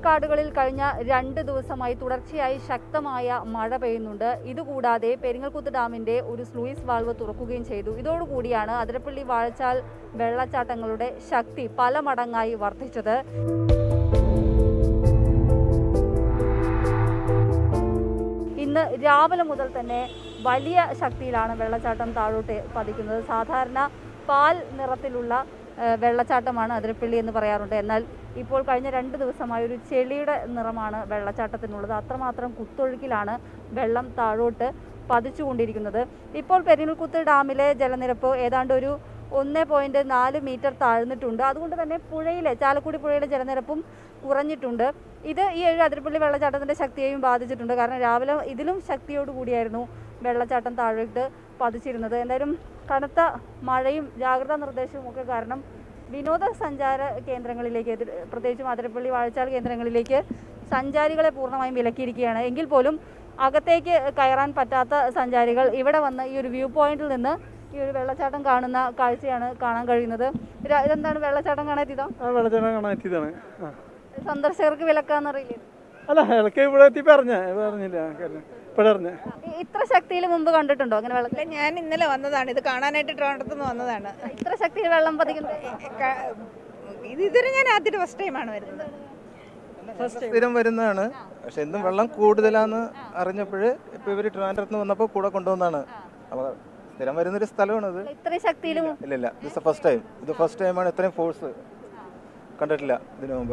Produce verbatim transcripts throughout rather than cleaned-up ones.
കാടുകളിൽ കഴിഞ്ഞ രണ്ട് ദിവസമായി തുടർച്ചയായി ശക്തമായ മഴ പെയ്യുന്നുണ്ട്. ഇതുകൂടാതെ പെരിങ്ങൽകുത്ത് ഡാമിന്റെ ഒരു സ്ലൂയിസ് വാൾവ് തുറക്കുകയും ചെയ്തു. ഇതോടുകൂടിയാണ് അതിരപ്പള്ളി വാഴച്ചാൽ വെള്ളച്ചാട്ടങ്ങളുടെ ശക്തി പല മടങ്ങായി വർദ്ധിച്ചത്. ഇന്ന് രാവിലെ മുതൽ തന്നെ വലിയ ശക്തിയിലാണ് വെള്ളച്ചാട്ടം താഴോട്ട് പതിക്കുന്നത്. സാധാരണ പാൽ നിറത്തിലുള്ള വെള്ളച്ചാട്ടമാണ് അതിരപ്പള്ളി എന്ന് പറയാറുണ്ട്. എന്നാൽ ഇപ്പോൾ കഴിഞ്ഞ രണ്ട് ദിവസമായി ഒരു ചെളിയുടെ നിറമാണ് വെള്ളച്ചാട്ടത്തിനുള്ളത്. അത്രമാത്രം കുത്തൊഴുക്കിലാണ് വെള്ളം താഴോട്ട് പതിച്ചുകൊണ്ടിരിക്കുന്നത്. ഇപ്പോൾ പെരിങ്ങൽകുത്ത് ഡാമിലെ ജലനിരപ്പ് ഏതാണ്ട് ഒരു ഒന്ന് പോയിന്റ് നാല് മീറ്റർ താഴ്ന്നിട്ടുണ്ട്. അതുകൊണ്ട് തന്നെ പുഴയിലെ ചാലക്കുടി പുഴയിലെ ജലനിരപ്പും കുറഞ്ഞിട്ടുണ്ട്. ഇത് ഈ ഒരു അതിരപ്പള്ളി വെള്ളച്ചാട്ടത്തിൻ്റെ ശക്തിയെയും ബാധിച്ചിട്ടുണ്ട്. കാരണം രാവിലെ ഇതിലും ശക്തിയോടുകൂടിയായിരുന്നു വെള്ളച്ചാട്ടം താഴോട്ട് പതിച്ചിരുന്നത്. എന്തായാലും കനത്ത മഴയും ജാഗ്രതാ നിർദ്ദേശവും ഒക്കെ കാരണം വിനോദസഞ്ചാര കേന്ദ്രങ്ങളിലേക്ക്, പ്രത്യേകിച്ചും അതിരപ്പള്ളി വാഴച്ചാൽ കേന്ദ്രങ്ങളിലേക്ക് സഞ്ചാരികളെ പൂർണ്ണമായും വിലക്കിയിരിക്കുകയാണ്. എങ്കിൽ പോലും അകത്തേക്ക് കയറാൻ പറ്റാത്ത സഞ്ചാരികൾ ഇവിടെ വന്ന് ഈ ഒരു വ്യൂ പോയിന്റിൽ നിന്ന് ഈ ഒരു വെള്ളച്ചാട്ടം കാണുന്ന കാഴ്ചയാണ് കാണാൻ കഴിയുന്നത്. ഇതെന്താണ് വെള്ളച്ചാട്ടം കാണാനെത്തിയതാ? വെള്ളച്ചാട്ടം കാണാനെത്തിയതാണ്. സന്ദർശകർക്ക് വിലക്കാന്നറിയില്ലേ? അല്ല, ഇടയ്ക്ക് ഇവിടെ എത്തി പറഞ്ഞ പറഞ്ഞില്ല പറഞ്ഞ ഇത്ര ശക്തിയിൽ മുമ്പ് കണ്ടിട്ടുണ്ടോ അങ്ങനെ വെള്ളം? ഞാൻ ഇന്നലെ വന്നതാണ്, ഇത് കാണാനായിട്ട് ട്രിവാൻഡ്രത്ത് നിന്ന് വന്നതാണ്. ഇത്ര ശക്തിയിൽ വെള്ളം പതിക്കുന്നത് ഇത് ഇതുവരെ ഞാൻ ആദ്യത്തെ ഫസ്റ്റ് ടൈമാണ് വരുന്നത്. സ്ഥിരം വരുന്നതാണ്, പക്ഷെ എന്തും വെള്ളം കൂടുതലാന്ന് അറിഞ്ഞപ്പോഴ് ഇപ്പൊ ഇവര് ട്രിവാൻഡ്രത്ത് നിന്ന് വന്നപ്പോൾ കൂടെ കൊണ്ടുവന്നാണ്. അപ്പൊ സ്ഥിരം വരുന്നൊരു സ്ഥലമാണത്. ഇത്രയും ശക്തിയിലും ഇല്ല ഇല്ല ഇത് ഫസ്റ്റ് ടൈം ഇത് ഫസ്റ്റ് ടൈമാണ് ഇത്രയും ഫോഴ്സ് കണ്ടിട്ടില്ല ഇതിനു മുമ്പ്.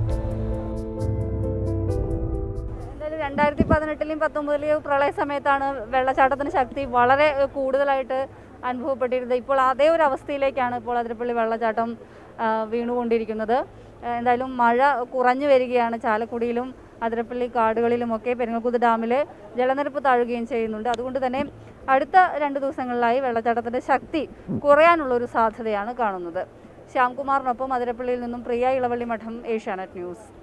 രണ്ടായിരത്തി പതിനെട്ടിലും പത്തൊമ്പതിലെയും പ്രളയ സമയത്താണ് വെള്ളച്ചാട്ടത്തിന് ശക്തി വളരെ കൂടുതലായിട്ട് അനുഭവപ്പെട്ടിരുന്നത്. ഇപ്പോൾ അതേ ഒരു അവസ്ഥയിലേക്കാണ് ഇപ്പോൾ അതിരപ്പള്ളി വെള്ളച്ചാട്ടം വീണുകൊണ്ടിരിക്കുന്നത്. എന്തായാലും മഴ കുറഞ്ഞു വരികയാണ്. ചാലക്കുടിയിലും അതിരപ്പള്ളി കാടുകളിലുമൊക്കെ പെരിങ്ങൽകുത്ത് ഡാമിൽ ജലനിരപ്പ് താഴുകയും ചെയ്യുന്നുണ്ട്. അതുകൊണ്ട് തന്നെ അടുത്ത രണ്ട് ദിവസങ്ങളിലായി വെള്ളച്ചാട്ടത്തിൻ്റെ ശക്തി കുറയാനുള്ളൊരു സാധ്യതയാണ് കാണുന്നത്. ശ്യാംകുമാറിനൊപ്പം അതിരപ്പള്ളിയിൽ നിന്നും പ്രിയ ഇളവള്ളി മഠം, ഏഷ്യാനെറ്റ് ന്യൂസ്.